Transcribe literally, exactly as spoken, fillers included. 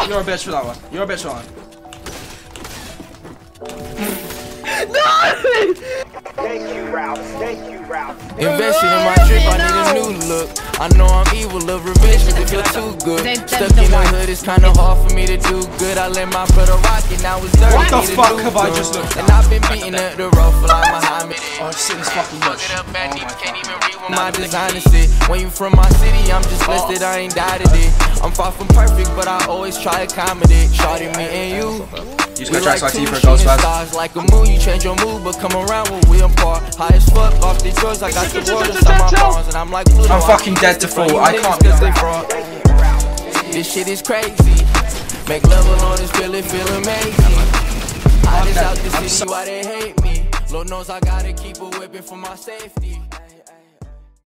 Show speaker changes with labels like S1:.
S1: You're a bitch for that one. You're a bitch for that one.
S2: Thank you, Ralph. Thank you, Ralph.
S3: Investing in my drip, I need a new look. I know I'm evil, love revenge, cause it feel too good. Stuck in the hood, it's kinda hard for me to do good. I let my brother rock it, now it's dirty.
S1: What the fuck have I just looked at?
S3: And I've been beating up the road for like Muhammad.
S1: Oh, this shit is fucking much.
S3: Oh my God. My designer shit. When you from my city, I'm just blessed that I ain't died it. I'm far from perfect, but I always try to accommodate. Shawty, me and you.
S1: You just gotta try to see for ghost fast.
S3: Like a moon, you change your mood, but come around when we apart. High as fuck off the drugs, I got the world inside my arms, and I'm like Pluto.
S1: I'm fucking dead to fall. I can't be fraud.
S3: This shit is crazy. Make love alone is feel it, feel amazing. I just out the city, why they hate me. Lord knows I gotta keep a whipping for my safety.